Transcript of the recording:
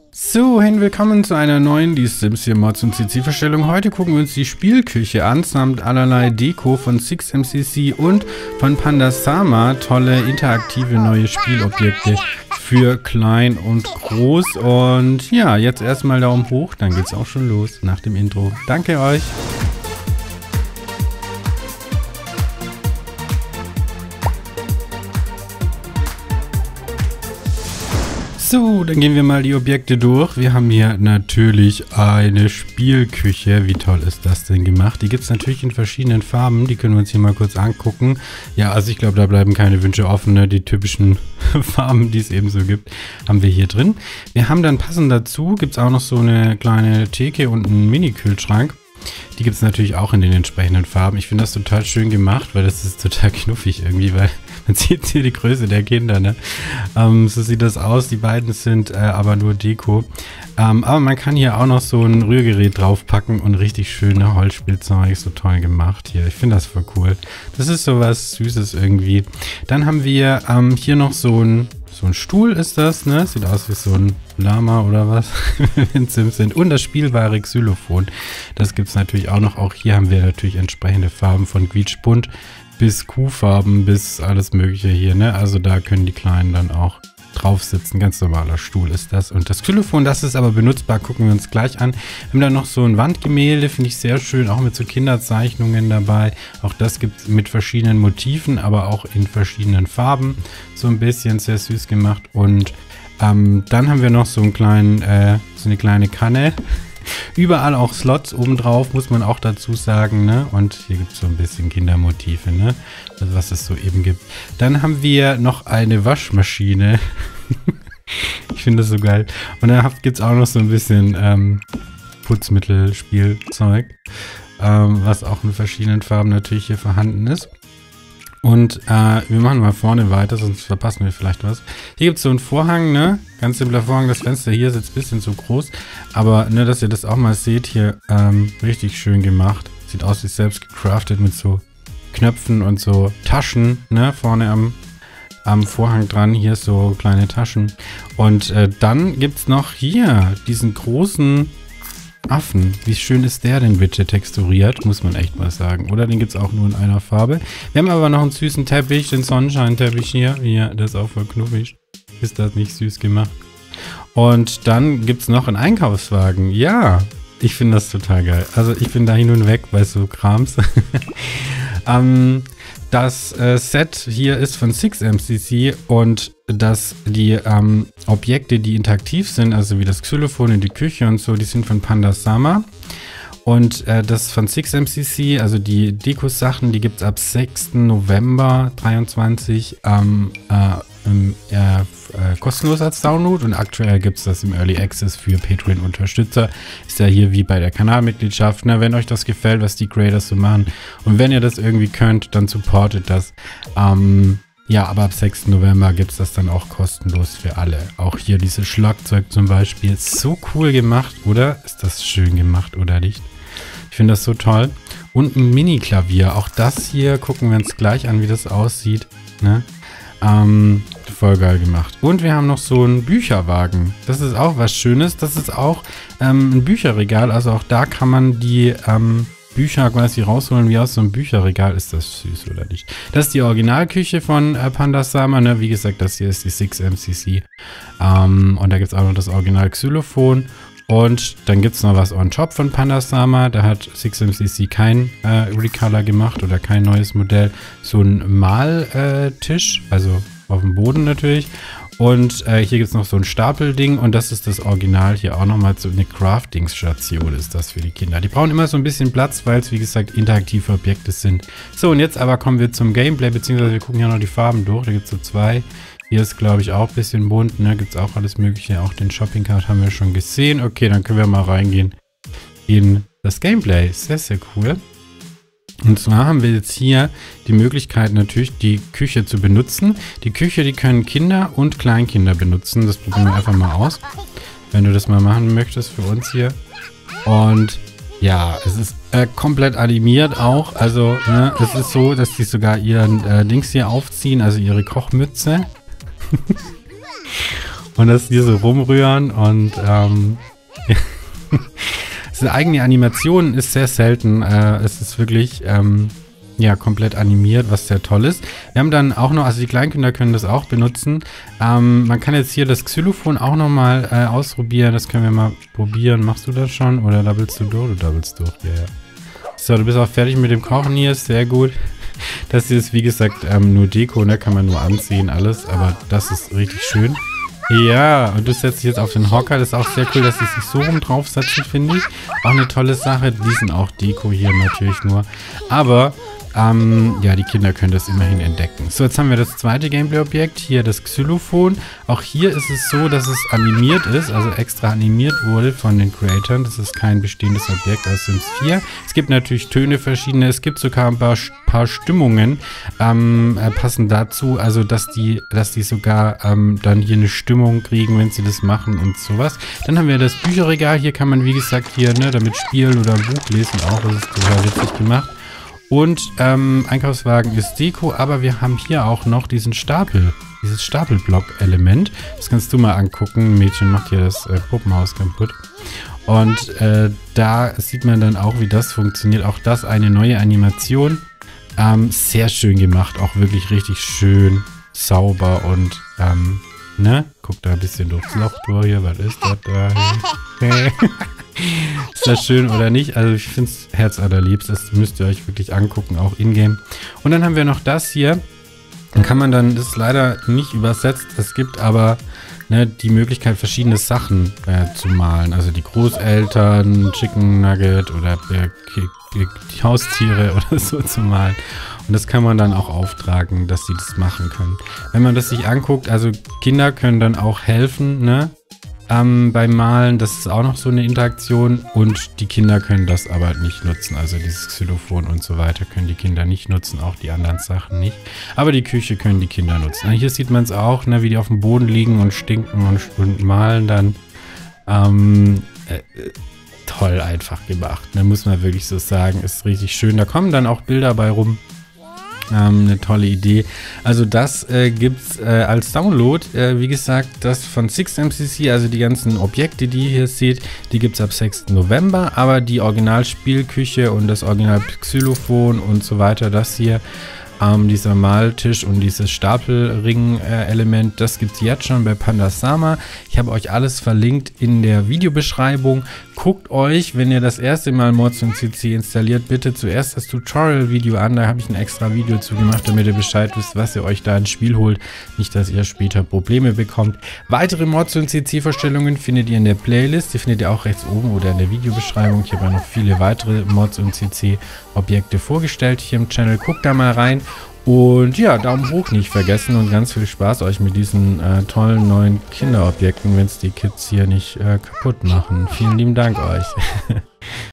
So, willkommen zu einer neuen Die Sims 4 Mods und CC-Verstellung. Heute gucken wir uns die Spielküche an, samt allerlei Deko von SixMCC und von Pandasama. Tolle, interaktive neue Spielobjekte für klein und groß. Und ja, jetzt erstmal Daumen hoch, dann geht's auch schon los nach dem Intro. Danke euch! So, dann gehen wir mal die Objekte durch. Wir haben hier natürlich eine Spielküche. Wie toll ist das denn gemacht? Die gibt es natürlich in verschiedenen Farben. Die können wir uns hier mal kurz angucken. Ja, also ich glaube, da bleiben keine Wünsche offen. Ne? Die typischen Farben, die es eben so gibt, haben wir hier drin. Wir haben dann passend dazu, gibt es auch noch so eine kleine Theke und einen Mini-Kühlschrank. Die gibt es natürlich auch in den entsprechenden Farben. Ich finde das total schön gemacht, weil das ist total knuffig irgendwie, weil man sieht hier die Größe der Kinder, ne? So sieht das aus. Die beiden sind aber nur Deko. Aber man kann hier auch noch so ein Rührgerät draufpacken und richtig schöne Holzspielzeug. So toll gemacht hier. Ich finde das voll cool. Das ist so was Süßes irgendwie. Dann haben wir hier noch so ein Stuhl ist das, ne? Sieht aus wie so ein Lama oder was, wenn Sims sind. Und das spielbare Xylophon. Das gibt es natürlich auch noch. Auch hier haben wir natürlich entsprechende Farben von quietschbunt bis Kuhfarben bis alles mögliche hier, ne? Also da können die Kleinen dann auch drauf sitzen. Ganz normaler Stuhl ist das. Und das Xylophon, das ist aber benutzbar, gucken wir uns gleich an. Wir haben dann noch so ein Wandgemälde, finde ich sehr schön, auch mit so Kinderzeichnungen dabei. Auch das gibt es mit verschiedenen Motiven, aber auch in verschiedenen Farben. So ein bisschen sehr süß gemacht. Und dann haben wir noch so einen kleinen, so eine kleine Kanne. Überall auch Slots obendrauf, muss man auch dazu sagen, ne? Und hier gibt es so ein bisschen Kindermotive, ne? Also was es so eben gibt. Dann haben wir noch eine Waschmaschine. Ich finde das so geil. Und dann gibt es auch noch so ein bisschen Putzmittelspielzeug, was auch in verschiedenen Farben natürlich hier vorhanden ist. Und wir machen mal vorne weiter, sonst verpassen wir vielleicht was. Hier gibt es so einen Vorhang, ne? Ganz simpler Vorhang. Das Fenster hier ist jetzt ein bisschen zu groß. Aber, ne, dass ihr das auch mal seht, hier richtig schön gemacht. Sieht aus wie selbst gecraftet mit so Knöpfen und so Taschen, ne? Vorne am Vorhang dran. Hier so kleine Taschen. Und dann gibt es noch hier diesen großen Affen. Wie schön ist der denn bitte texturiert, muss man echt mal sagen. Oder den gibt es auch nur in einer Farbe. Wir haben aber noch einen süßen Teppich, den Sonnenscheinteppich hier. Hier, der ist auch voll knuffig. Ist das nicht süß gemacht? Und dann gibt es noch einen Einkaufswagen. Ja, ich finde das total geil. Also ich bin da hin und weg bei so Krams. Das Set hier ist von SixMCC und die Objekte, die interaktiv sind, also wie das Xylophon in die Küche und so, die sind von Pandasama. Und das von SixMCC, also die Deko-Sachen, die gibt es ab 6. November 2023 kostenlos als Download. Und aktuell gibt es das im Early Access für Patreon-Unterstützer. Ist ja hier wie bei der Kanalmitgliedschaft. Ne? Wenn euch das gefällt, was die Creators so machen und wenn ihr das irgendwie könnt, dann supportet das. Ja, aber ab 6. November gibt es das dann auch kostenlos für alle. Auch hier dieses Schlagzeug zum Beispiel. Ist so cool gemacht, oder? Ist das schön gemacht, oder nicht? Ich finde das so toll. Und ein Mini-Klavier. Auch das hier gucken wir uns gleich an, wie das aussieht. Ne? Voll geil gemacht. Und wir haben noch so einen Bücherwagen. Das ist auch was Schönes. Das ist auch ein Bücherregal. Also auch da kann man die Bücher quasi rausholen, wie aus so einem Bücherregal. Ist das süß oder nicht? Das ist die Originalküche von Pandasama. Ne? Wie gesagt, das hier ist die SixMCC. Und da gibt es auch noch das Original Xylophon. Und dann gibt es noch was on top von Pandasama. Da hat SixMCC kein Recolor gemacht oder kein neues Modell. So ein Maltisch, also auf dem Boden natürlich. Und hier gibt es noch so ein Stapelding und das ist das Original hier auch nochmal so eine Crafting-Station ist das für die Kinder. Die brauchen immer so ein bisschen Platz, weil es wie gesagt interaktive Objekte sind. So, und jetzt aber kommen wir zum Gameplay, beziehungsweise wir gucken ja noch die Farben durch. Da gibt es so zwei. Hier ist glaube ich auch ein bisschen bunt, ne? Gibt es auch alles mögliche. Auch den Shopping Cart haben wir schon gesehen. Okay, dann können wir mal reingehen in das Gameplay. Sehr, sehr cool. Und zwar haben wir jetzt hier die Möglichkeit natürlich die Küche zu benutzen. Die Küche, die können Kinder und Kleinkinder benutzen. Das probieren wir einfach mal aus, wenn du das mal machen möchtest für uns hier. Und ja, es ist komplett animiert auch. Also ne, es ist so, dass die sogar ihren Dings hier aufziehen, also ihre Kochmütze. und das hier so rumrühren und diese eigene Animation ist sehr selten. Es ist wirklich ja, komplett animiert, was sehr toll ist. Wir haben dann auch noch, also die Kleinkinder können das auch benutzen. Man kann jetzt hier das Xylophon auch nochmal ausprobieren. Das können wir mal probieren. Machst du das schon? Oder doublest du durch? Du doublest durch, ja, ja. So, du bist auch fertig mit dem Kochen hier. Sehr gut. Das hier ist, wie gesagt, nur Deko, ne? Kann man nur anziehen, alles. Aber das ist richtig schön. Ja, und du setzt dich jetzt auf den Hocker. Das ist auch sehr cool, dass sie sich so rum draufsetzen, finde ich. Auch eine tolle Sache. Die sind auch Deko hier natürlich nur. Aber ja, die Kinder können das immerhin entdecken. So, jetzt haben wir das zweite Gameplay-Objekt, hier das Xylophon. Auch hier ist es so, dass es animiert ist, also extra animiert wurde von den Creatoren. Das ist kein bestehendes Objekt aus Sims 4. Es gibt natürlich Töne verschiedene, es gibt sogar ein paar Stimmungen passen dazu, also dass die sogar dann hier eine Stimmung kriegen, wenn sie das machen und sowas. Dann haben wir das Bücherregal, hier kann man wie gesagt hier damit spielen oder ein Buch lesen auch, das ist total witzig gemacht. Und Einkaufswagen ist Deko, aber wir haben hier auch noch diesen Stapel, dieses Stapelblock-Element. Das kannst du mal angucken. Ein Mädchen macht hier das Puppenhaus kaputt. Und da sieht man dann auch, wie das funktioniert. Auch das eine neue Animation. Sehr schön gemacht, auch wirklich richtig schön, sauber und ne? Guck da ein bisschen durchs Loch durch hier. Was ist das da? Ist das schön oder nicht? Also ich finde es herzallerliebst. Das müsst ihr euch wirklich angucken, auch in-game. Und dann haben wir noch das hier. Dann kann man dann, das ist leider nicht übersetzt, es gibt aber die Möglichkeit, verschiedene Sachen zu malen. Also die Großeltern, Chicken Nugget oder die Haustiere oder so zu malen. Und das kann man dann auch auftragen, dass sie das machen können. Wenn man das sich anguckt, also Kinder können dann auch helfen, ne? Beim Malen, das ist auch noch so eine Interaktion und die Kinder können das aber nicht nutzen, also dieses Xylophon und so weiter können die Kinder nicht nutzen, auch die anderen Sachen nicht, aber die Küche können die Kinder nutzen. Und hier sieht man es auch, ne, wie die auf dem Boden liegen und stinken und malen dann, toll einfach gemacht, ne, muss man wirklich so sagen, ist richtig schön, da kommen dann auch Bilder bei rum. Eine tolle Idee. Also das gibt es als Download. Wie gesagt, das von 6MCC, also die ganzen Objekte, die ihr hier seht, die gibt es ab 6. November. Aber die Originalspielküche und das Original Xylophon und so weiter, das hier, dieser Maltisch und dieses Stapelring-Element, das gibt es jetzt schon bei Pandasama. Ich habe euch alles verlinkt in der Videobeschreibung. Guckt euch, wenn ihr das erste Mal Mods und CC installiert, bitte zuerst das Tutorial-Video an. Da habe ich ein extra Video zu gemacht, damit ihr Bescheid wisst, was ihr euch da ins Spiel holt. Nicht, dass ihr später Probleme bekommt. Weitere Mods und CC-Vorstellungen findet ihr in der Playlist. Die findet ihr auch rechts oben oder in der Videobeschreibung. Ich habe ja noch viele weitere Mods und CC-Objekte vorgestellt hier im Channel. Guckt da mal rein. Und ja, Daumen hoch nicht vergessen und ganz viel Spaß euch mit diesen tollen neuen Kinderobjekten, wenn es die Kids hier nicht kaputt machen. Vielen lieben Dank euch.